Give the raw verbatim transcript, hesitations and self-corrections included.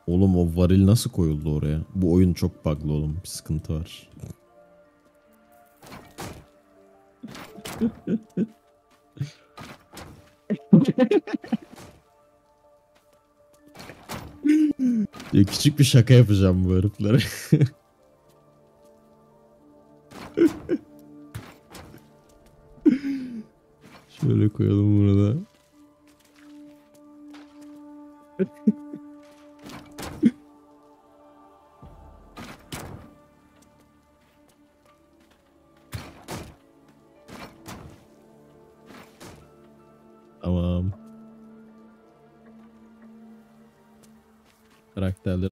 Oğlum o varil nasıl koyuldu oraya? Bu oyun çok bug'lı oğlum. Bir sıkıntı var. Ya küçük bir şaka yapacağım bu heriflere. Şöyle koyalım bunu da. Tamam. Karakterler